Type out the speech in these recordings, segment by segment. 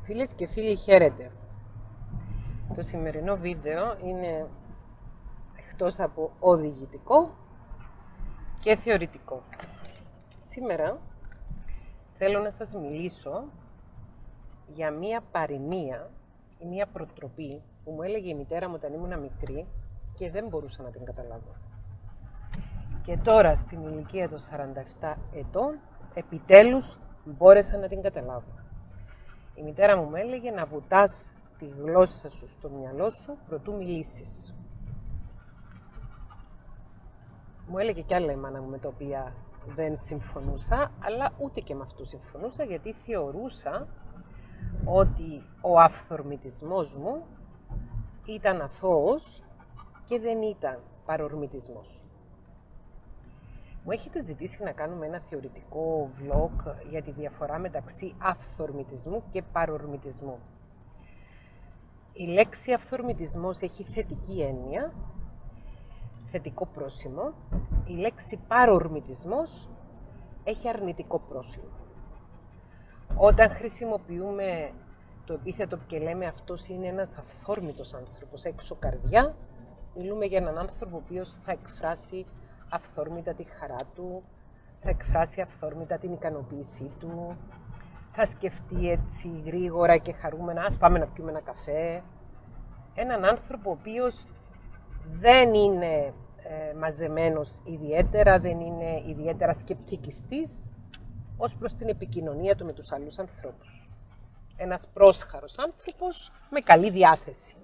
Φίλες και φίλοι, χαίρετε. Το σημερινό βίντεο είναι εκτός από οδηγητικό και θεωρητικό. Σήμερα θέλω να σας μιλήσω για μία παροιμία ή μία προτροπή που μου έλεγε η μητέρα μου όταν ήμουν μικρή και δεν μπορούσα να την καταλάβω. Και τώρα στην ηλικία των 47 ετών επιτέλους μπόρεσα να την καταλάβω. Η μητέρα μου έλεγε να βουτάς τη γλώσσα σου στο μυαλό σου προτού μιλήσεις. Μου έλεγε κι άλλα η μάνα μου με τα οποία δεν συμφωνούσα, αλλά ούτε και με αυτού συμφωνούσα, γιατί θεωρούσα ότι ο αυθορμητισμός μου ήταν αθώος και δεν ήταν παρορμητισμός. Μου έχετε ζητήσει να κάνουμε ένα θεωρητικό vlog για τη διαφορά μεταξύ αυθορμητισμού και παρορμητισμού. Η λέξη αυθορμητισμός έχει θετική έννοια, θετικό πρόσημο. Η λέξη παρορμητισμός έχει αρνητικό πρόσημο. Όταν χρησιμοποιούμε το επίθετο και λέμε αυτός είναι ένας αυθόρμητος άνθρωπος, έξω καρδιά, μιλούμε για έναν άνθρωπο ο οποίος θα εκφράσει αυθόρμητα τη χαρά του, θα εκφράσει αυθόρμητα την ικανοποίησή του, θα σκεφτεί έτσι γρήγορα και χαρούμενα, ας πάμε να πιούμε ένα καφέ. Έναν άνθρωπο ο οποίος δεν είναι μαζεμένος ιδιαίτερα, δεν είναι ιδιαίτερα σκεπτικιστής ως προς την επικοινωνία του με τους άλλους ανθρώπους. Ένας πρόσχαρος άνθρωπος με καλή διάθεση.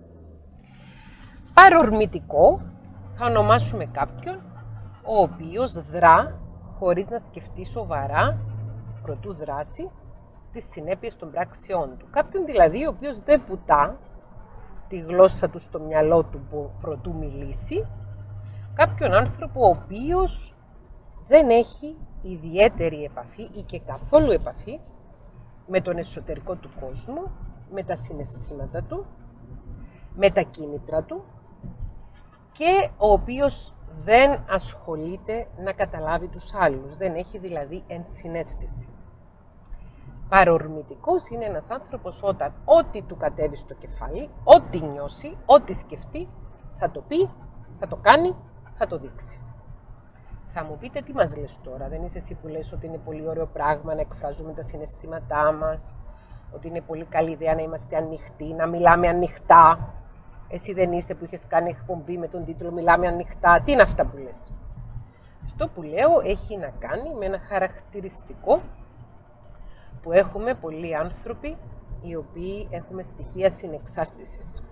Παρορμητικό θα ονομάσουμε κάποιον ο οποίος δρά χωρίς να σκεφτεί σοβαρά προτού δράσει τις συνέπειες των πράξεών του. Κάποιον δηλαδή ο οποίος δεν βουτά τη γλώσσα του στο μυαλό του προτού μιλήσει. Κάποιον άνθρωπο ο οποίος δεν έχει ιδιαίτερη επαφή ή και καθόλου επαφή με τον εσωτερικό του κόσμο, με τα συναισθήματα του, με τα κίνητρα του και ο οποίος δεν ασχολείται να καταλάβει τους άλλους, δεν έχει δηλαδή ενσυναίσθηση. Παρορμητικός είναι ένας άνθρωπος όταν ό,τι του κατέβει στο κεφάλι, ό,τι νιώσει, ό,τι σκεφτεί, θα το πει, θα το κάνει, θα το δείξει. Θα μου πείτε τι μας λες τώρα, δεν είσαι εσύ που λες ότι είναι πολύ ωραίο πράγμα να εκφράζουμε τα συναισθήματά μας, ότι είναι πολύ καλή ιδέα να είμαστε ανοιχτοί, να μιλάμε ανοιχτά. Εσύ δεν είσαι που είχες κάνει εκπομπή με τον τίτλο «Μιλάμε ανοιχτά». Τι είναι αυτά που λες? Αυτό που λέω έχει να κάνει με ένα χαρακτηριστικό που έχουμε πολλοί άνθρωποι οι οποίοι έχουμε στοιχεία συνεξάρτησης.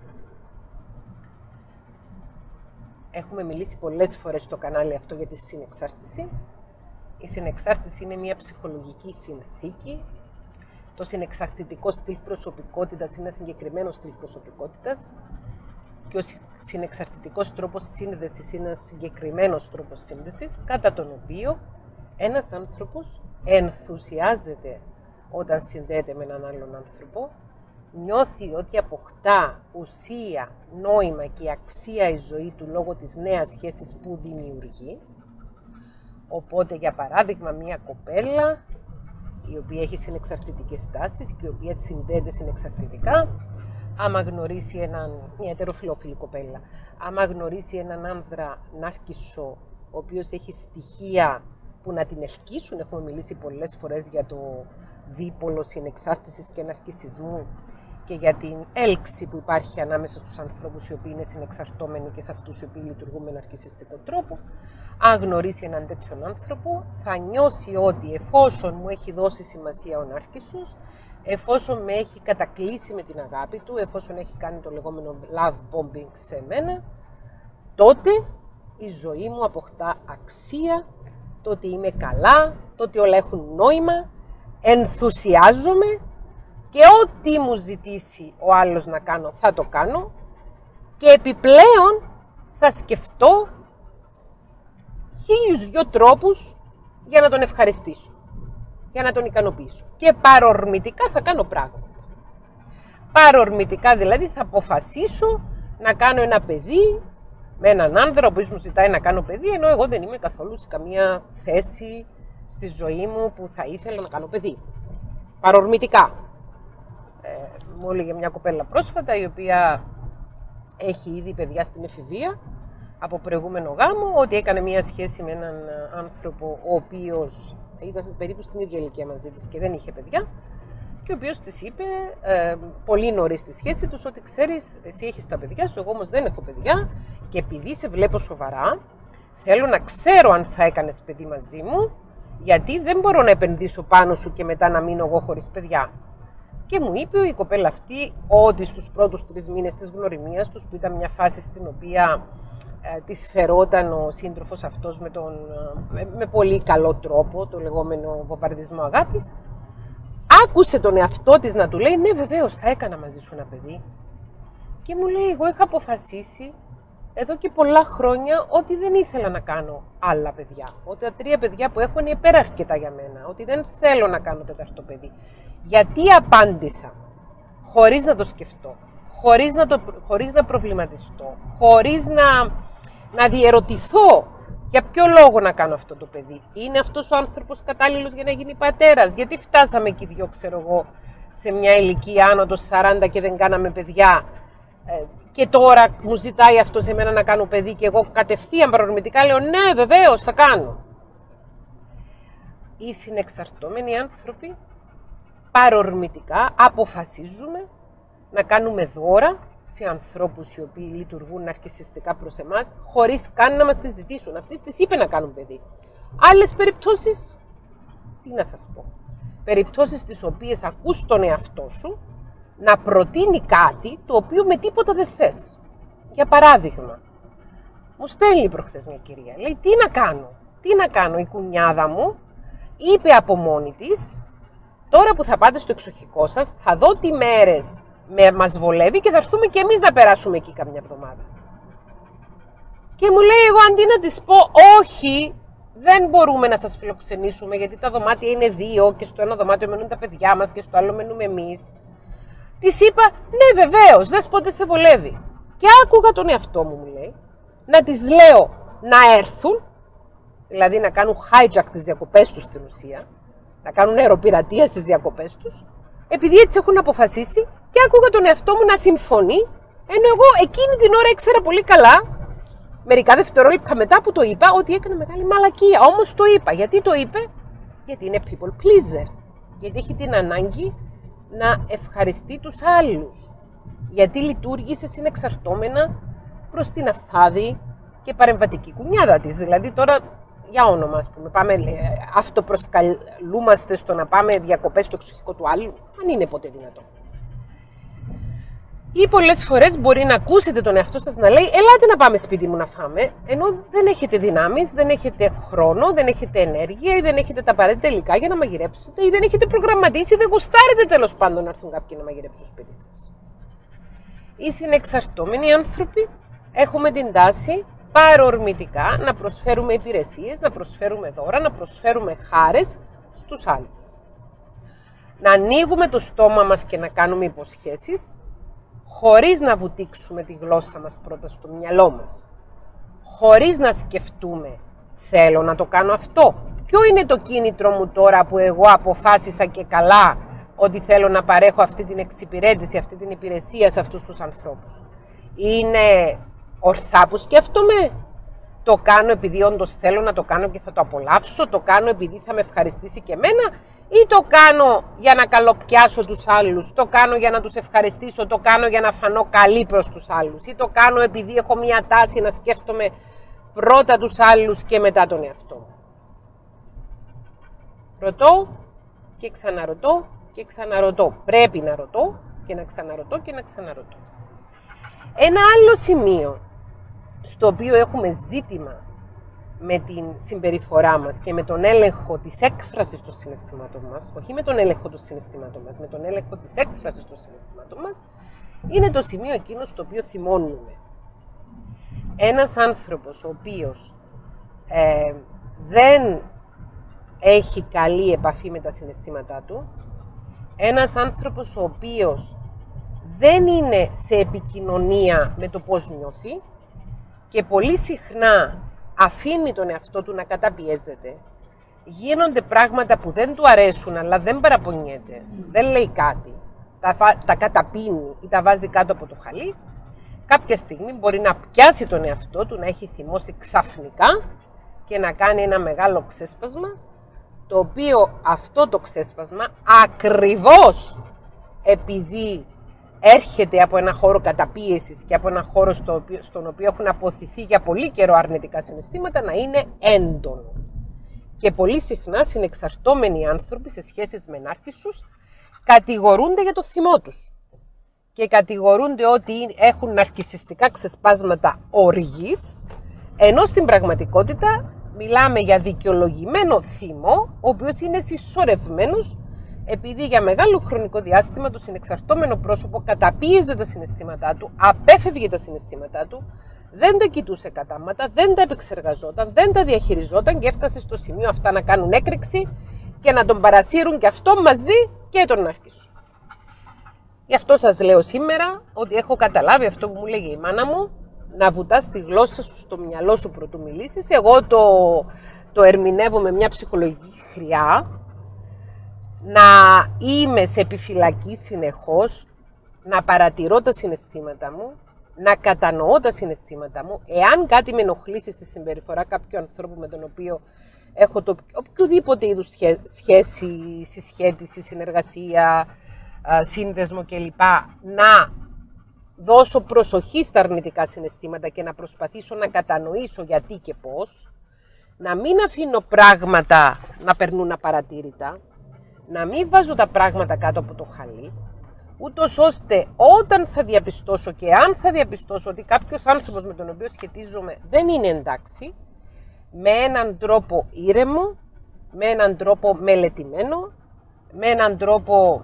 Έχουμε μιλήσει πολλές φορές στο κανάλι αυτό για τη συνεξάρτηση. Η συνεξάρτηση είναι μια ψυχολογική συνθήκη. Το συνεξαρτητικό στυλ προσωπικότητας είναι ένα συγκεκριμένο στυλ προσωπικότητας και ο συνεξαρτητικός τρόπος σύνδεσης είναι ένας συγκεκριμένος τρόπος σύνδεσης, κατά τον οποίο ένας άνθρωπος ενθουσιάζεται όταν συνδέεται με έναν άλλον άνθρωπο, νιώθει ότι αποκτά ουσία, νόημα και αξία η ζωή του λόγω της νέας σχέσης που δημιουργεί. Οπότε, για παράδειγμα, μια κοπέλα η οποία έχει συνεξαρτητικές τάσεις και η οποία συνδέεται συνεξαρτητικά, άμα γνωρίσει μια ετεροφιλόφιλη κοπέλα, άμα γνωρίσει έναν άνδρα νάρκισσο, ο οποίος έχει στοιχεία που να την ελκύσουν, έχουμε μιλήσει πολλές φορές για το δίπολο συνεξάρτησης και ναρκισσισμού και για την έλξη που υπάρχει ανάμεσα στους ανθρώπους οι οποίοι είναι συνεξαρτώμενοι και σε αυτούς οι οποίοι λειτουργούν με ναρκισσιστικό τρόπο. Αν γνωρίσει έναν τέτοιον άνθρωπο, θα νιώσει ότι εφόσον μου έχει δώσει σημασία ο νάρκισσος, εφόσον με έχει κατακλείσει με την αγάπη του, εφόσον έχει κάνει το λεγόμενο love bombing σε μένα, τότε η ζωή μου αποκτά αξία, τότε είμαι καλά, τότε όλα έχουν νόημα, ενθουσιάζομαι και ό,τι μου ζητήσει ο άλλος να κάνω θα το κάνω και επιπλέον θα σκεφτώ 1002 τρόπους για να τον ευχαριστήσω, για να τον ικανοποιήσω. Και παρορμητικά θα κάνω πράγματα. Παρορμητικά δηλαδή θα αποφασίσω να κάνω ένα παιδί με έναν άνδρα ο οποίος μου ζητάει να κάνω παιδί, ενώ εγώ δεν είμαι καθόλου σε καμία θέση στη ζωή μου που θα ήθελα να κάνω παιδί. Παρορμητικά. μου έλεγε μια κοπέλα πρόσφατα, η οποία έχει ήδη παιδιά στην εφηβεία, από προηγούμενο γάμο, ότι έκανε μια σχέση με έναν άνθρωπο, ο οποίος ήταν περίπου στην ίδια ηλικία μαζί της και δεν είχε παιδιά, και ο οποίος της είπε πολύ νωρίς στη σχέση τους ότι ξέρεις, εσύ έχεις τα παιδιά σου, εγώ όμως δεν έχω παιδιά και επειδή σε βλέπω σοβαρά, θέλω να ξέρω αν θα έκανες παιδί μαζί μου, γιατί δεν μπορώ να επενδύσω πάνω σου και μετά να μείνω εγώ χωρίς παιδιά. Και μου είπε η κοπέλα αυτή ότι στους πρώτους 3 μήνες της γνωριμίας τους, που ήταν μια φάση στην οποία της φερόταν ο σύντροφος αυτός με πολύ καλό τρόπο, το λεγόμενο βομβαρδισμό αγάπης, άκουσε τον εαυτό της να του λέει «Ναι, βεβαίως, θα έκανα μαζί σου ένα παιδί». Και μου λέει «Εγώ είχα αποφασίσει εδώ και πολλά χρόνια ότι δεν ήθελα να κάνω άλλα παιδιά. Ότι τα 3 παιδιά που έχω είναι υπεραρκετά για μένα. Ότι δεν θέλω να κάνω 4ο παιδί». Γιατί απάντησα χωρίς να το σκεφτώ, χωρίς να προβληματιστώ, χωρίς να διερωτηθώ για ποιο λόγο να κάνω αυτό το παιδί. Είναι αυτός ο άνθρωπος κατάλληλος για να γίνει πατέρας? Γιατί φτάσαμε εκεί 2, ξέρω εγώ, σε μια ηλικία άνω των 40 και δεν κάναμε παιδιά, και τώρα μου ζητάει αυτό σε μένα να κάνω παιδί και εγώ κατευθείαν παρορμητικά λέω ναι, βεβαίως θα κάνω. Οι συνεξαρτώμενοι άνθρωποι παρορμητικά αποφασίζουμε να κάνουμε δώρα σε ανθρώπους οι οποίοι λειτουργούν ναρκισσιστικά προς εμάς, χωρίς καν να μας τις ζητήσουν. Αυτές τις είπε να κάνουν παιδί. Άλλες περιπτώσεις, τι να σας πω, περιπτώσεις τις οποίες ακούς τον εαυτό σου να προτείνει κάτι το οποίο με τίποτα δεν θες. Για παράδειγμα, μου στέλνει προχθές μια κυρία, λέει τι να κάνω, η κουνιάδα μου είπε από μόνη της, τώρα που θα πάτε στο εξοχικό σας, θα δω τι μέρες μας βολεύει και θα έρθουμε και εμείς να περάσουμε εκεί καμιά εβδομάδα. Και μου λέει, εγώ αντί να της πω, όχι, δεν μπορούμε να σας φιλοξενήσουμε γιατί τα δωμάτια είναι 2 και στο ένα δωμάτιο μένουν τα παιδιά μας και στο άλλο μένουμε εμείς. Της είπα, ναι βεβαίως, δες πότε σε βολεύει. Και άκουγα τον εαυτό μου, μου λέει, να τις λέω να έρθουν, δηλαδή να κάνουν hijack τις διακοπές τους στην ουσία, να κάνουν αεροπειρατεία στις διακοπές τους, επειδή έτσι έχουν αποφασίσει, και άκουγα τον εαυτό μου να συμφωνεί, ενώ εγώ εκείνη την ώρα ήξερα πολύ καλά, μερικά δευτερόλεπτα μετά που το είπα, ότι έκανε μεγάλη μαλακία. Όμως το είπα. Γιατί το είπε? Γιατί είναι people pleaser. Γιατί έχει την ανάγκη να ευχαριστεί τους άλλους. Γιατί λειτουργήσε συνεξαρτώμενα προς την αυθάδη και παρεμβατική κουνιάδα της. Δηλαδή τώρα, για όνομα, ας πούμε, αυτοπροσκαλούμαστε στο να πάμε διακοπές στο εξοχικό του άλλου, αν είναι ποτέ δυνατό. Ή πολλές φορές μπορεί να ακούσετε τον εαυτό σας να λέει «Ελάτε να πάμε σπίτι μου να φάμε», ενώ δεν έχετε δυνάμεις, δεν έχετε χρόνο, δεν έχετε ενέργεια ή δεν έχετε τα απαραίτητα υλικά για να μαγειρέψετε ή δεν έχετε προγραμματίσει ή δεν γουστάρετε τέλος πάντων να έρθουν κάποιοι να μαγειρέψουν στο σπίτι σας. Οι συνεξαρτώμενοι άνθρωποι έχουμε την τάση παρορμητικά να προσφέρουμε υπηρεσίες, να προσφέρουμε δώρα, να προσφέρουμε χάρες στους άλλους. Να ανοίγουμε το στόμα μας και να κάνουμε υποσχέσεις, χωρίς να βουτήξουμε τη γλώσσα μας πρώτα στο μυαλό μας. Χωρίς να σκεφτούμε, θέλω να το κάνω αυτό. Ποιο είναι το κίνητρο μου τώρα που εγώ αποφάσισα και καλά ότι θέλω να παρέχω αυτή την εξυπηρέτηση, αυτή την υπηρεσία σε αυτούς τους ανθρώπους. Είναι ορθά που σκέφτομαι? Το κάνω επειδή όντως θέλω να το κάνω και θα το απολαύσω? Το κάνω επειδή θα με ευχαριστήσει και εμένα? Ή το κάνω για να καλοπιάσω τους άλλους? Το κάνω για να τους ευχαριστήσω? Το κάνω για να φανώ καλή προς τους άλλους? Ή το κάνω επειδή έχω μια τάση να σκέφτομαι πρώτα τους άλλους και μετά τον εαυτό μου? Ρωτώ και ξαναρωτώ και ξαναρωτώ. Πρέπει να ρωτώ και να ξαναρωτώ και να ξαναρωτώ. Ένα άλλο σημείο στο οποίο έχουμε ζήτημα με την συμπεριφορά μας και με τον έλεγχο της έκφρασης των συναισθημάτων μας, όχι με τον έλεγχο των συναισθημάτων μας, με τον έλεγχο της έκφρασης των συναισθημάτων μας, είναι το σημείο εκείνο στο οποίο θυμώνουμε. Ένας άνθρωπος ο οποίος δεν έχει καλή επαφή με τα συναισθήματά του, ένας άνθρωπος ο οποίος δεν είναι σε επικοινωνία με το πώς νιώθει και πολύ συχνά αφήνει τον εαυτό του να καταπιέζεται, γίνονται πράγματα που δεν του αρέσουν αλλά δεν παραπονιέται, δεν λέει κάτι, τα καταπίνει ή τα βάζει κάτω από το χαλί, κάποια στιγμή μπορεί να πιάσει τον εαυτό του, να έχει θυμώσει ξαφνικά και να κάνει ένα μεγάλο ξέσπασμα, το οποίο αυτό το ξέσπασμα ακριβώς επειδή έρχεται από ένα χώρο καταπίεσης και από ένα χώρο στον οποίο έχουν αποθηθεί για πολύ καιρό αρνητικά συναισθήματα, να είναι έντονο. Και πολύ συχνά συνεξαρτώμενοι άνθρωποι σε σχέσεις με νάρκισσους κατηγορούνται για το θυμό τους. Και κατηγορούνται ότι έχουν ναρκισσιστικά ξεσπάσματα οργής, ενώ στην πραγματικότητα μιλάμε για δικαιολογημένο θυμό, ο οποίος είναι συσσωρευμένος, επειδή για μεγάλο χρονικό διάστημα το συνεξαρτώμενο πρόσωπο καταπίεζε τα συναισθήματά του, απέφευγε τα συναισθήματά του, δεν τα κοιτούσε κατάματα, δεν τα επεξεργαζόταν, δεν τα διαχειριζόταν και έφτασε στο σημείο αυτά να κάνουν έκρηξη και να τον παρασύρουν και αυτό μαζί και τον ναρκισσό. Γι' αυτό σας λέω σήμερα ότι έχω καταλάβει αυτό που μου λέγε η μάνα μου, να βουτάς τη γλώσσα σου στο μυαλό σου πρωτού μιλήσεις. Εγώ το ερμηνεύω με μια ψυχολογική χρειά, να είμαι σε επιφυλακή συνεχώς, να παρατηρώ τα συναισθήματα μου, να κατανοώ τα συναισθήματα μου. Εάν κάτι με ενοχλήσει στη συμπεριφορά κάποιου ανθρώπου με τον οποίο έχω οποιοδήποτε είδους σχέση, συσχέτιση, συνεργασία, σύνδεσμο κλπ. Να δώσω προσοχή στα αρνητικά συναισθήματα και να προσπαθήσω να κατανοήσω γιατί και πώς. Να μην αφήνω πράγματα να περνούν απαρατήρητα. Να μην βάζω τα πράγματα κάτω από το χαλί. Ούτως ώστε όταν θα διαπιστώσω και αν θα διαπιστώσω ότι κάποιος άνθρωπος με τον οποίο σχετίζομαι δεν είναι εντάξει, με έναν τρόπο ήρεμο, με έναν τρόπο μελετημένο, με έναν τρόπο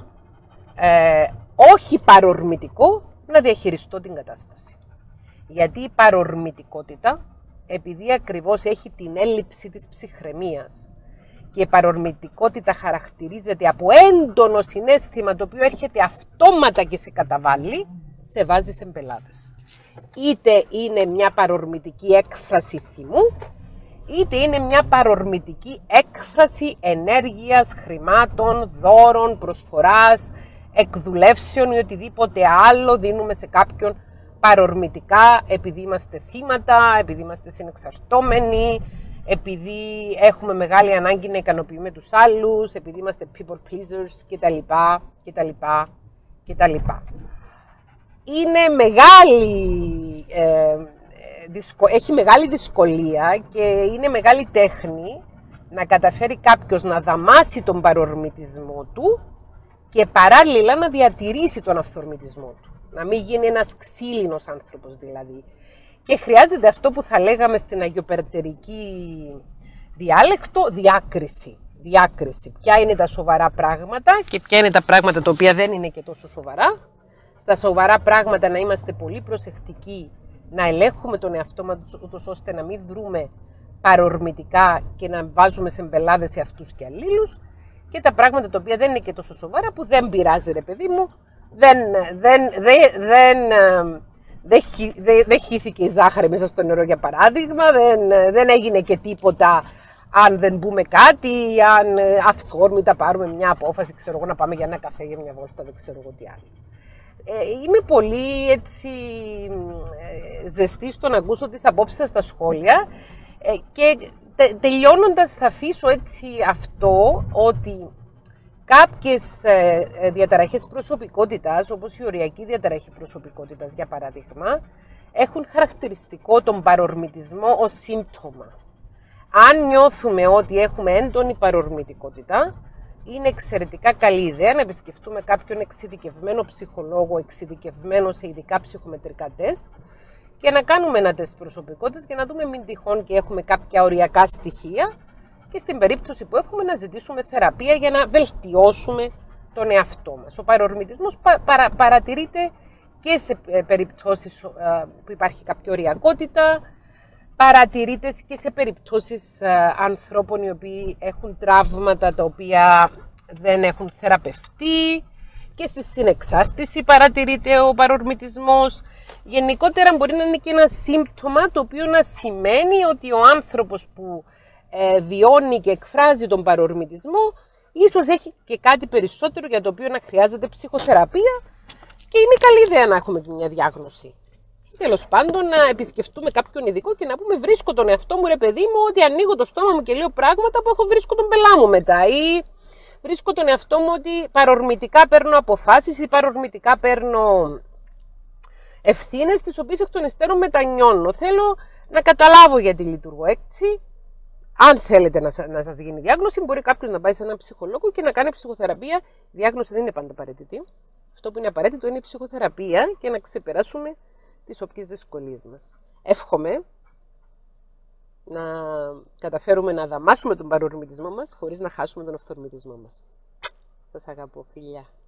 όχι παρορμητικό, να διαχειριστώ την κατάσταση. Γιατί η παρορμητικότητα, επειδή ακριβώς έχει την έλλειψη της ψυχραιμίας και η παρορμητικότητα χαρακτηρίζεται από έντονο συναίσθημα το οποίο έρχεται αυτόματα και σε καταβάλει, σε βάζει σε μπελάδες. Είτε είναι μια παρορμητική έκφραση θυμού, είτε είναι μια παρορμητική έκφραση ενέργειας, χρημάτων, δώρων, προσφοράς, εκδουλεύσεων ή οτιδήποτε άλλο δίνουμε σε κάποιον παρορμητικά, επειδή είμαστε θύματα, επειδή είμαστε συνεξαρτώμενοι, επειδή έχουμε μεγάλη ανάγκη να ικανοποιούμε τους άλλους, επειδή είμαστε people pleasers κτλ. Είναι έχει μεγάλη δυσκολία και είναι μεγάλη τέχνη να καταφέρει κάποιος να δαμάσει τον παρορμητισμό του και παράλληλα να διατηρήσει τον αυθορμητισμό του. Να μην γίνει ένας ξύλινος άνθρωπος δηλαδή. Και χρειάζεται αυτό που θα λέγαμε στην αγιοπερτερική διάλεκτο, διάκριση. Ποια είναι τα σοβαρά πράγματα και ποια είναι τα πράγματα τα οποία δεν είναι και τόσο σοβαρά. Στα σοβαρά πράγματα να είμαστε πολύ προσεκτικοί, να ελέγχουμε τον εαυτό μας ούτως ώστε να μην δρούμε παρορμητικά και να βάζουμε σε μπελάδες σε αυτούς και αλλήλους. Και τα πράγματα τα οποία δεν είναι και τόσο σοβαρά, που δεν πειράζει ρε παιδί μου, δεν χύθηκε η ζάχαρη μέσα στο νερό για παράδειγμα, δεν έγινε και τίποτα αν δεν πούμε κάτι, αν αυθόρμητα πάρουμε μια απόφαση, ξέρω εγώ, να πάμε για ένα καφέ, για μια βόλτα, δεν ξέρω εγώ τι άλλο. Είμαι πολύ έτσι ζεστή στο να ακούσω τις απόψεις σας στα σχόλια και τελειώνοντας θα αφήσω έτσι αυτό, ότι κάποιες διαταραχές προσωπικότητας, όπως η οριακή διαταραχή προσωπικότητας για παράδειγμα, έχουν χαρακτηριστικό τον παρορμητισμό ως σύμπτωμα. Αν νιώθουμε ότι έχουμε έντονη παρορμητικότητα, είναι εξαιρετικά καλή ιδέα να επισκεφτούμε κάποιον εξειδικευμένο ψυχολόγο, εξειδικευμένο σε ειδικά ψυχομετρικά τεστ και να κάνουμε ένα τεστ προσωπικότητας και να δούμε μην τυχόν και έχουμε κάποια οριακά στοιχεία και στην περίπτωση που έχουμε να ζητήσουμε θεραπεία για να βελτιώσουμε τον εαυτό μας. Ο παρορμητισμός παρατηρείται και σε περιπτώσεις που υπάρχει κάποια οριακότητα, παρατηρείται και σε περιπτώσεις ανθρώπων οι οποίοι έχουν τραύματα τα οποία δεν έχουν θεραπευτεί, και στη συνεξάρτηση παρατηρείται ο παρορμητισμός. Γενικότερα μπορεί να είναι και ένα σύμπτωμα το οποίο να σημαίνει ότι ο άνθρωπος που βιώνει και εκφράζει τον παρορμητισμό ίσως έχει και κάτι περισσότερο για το οποίο να χρειάζεται ψυχοθεραπεία και είναι καλή ιδέα να έχουμε μια διάγνωση. Τέλος πάντων, να επισκεφτούμε κάποιον ειδικό και να πούμε: βρίσκω τον εαυτό μου, ρε παιδί μου, ότι ανοίγω το στόμα μου και λέω πράγματα που βρίσκω τον πελά μου μετά. Ή βρίσκω τον εαυτό μου ότι παρορμητικά παίρνω αποφάσεις ή παρορμητικά παίρνω ευθύνες, τις οποίες εκ των υστέρων μετανιώνω. Θέλω να καταλάβω γιατί λειτουργώ έτσι. Αν θέλετε να σας γίνει διάγνωση, μπορεί κάποιος να πάει σε έναν ψυχολόγο και να κάνει ψυχοθεραπεία. Η διάγνωση δεν είναι πάντα απαραίτητη. Αυτό που είναι απαραίτητο είναι η ψυχοθεραπεία και να ξεπεράσουμε τις όποιες δυσκολίες μας. Εύχομαι να καταφέρουμε να δαμάσουμε τον παρορμητισμό μας χωρίς να χάσουμε τον αυθορμητισμό μας. Σας αγαπώ, φιλιά.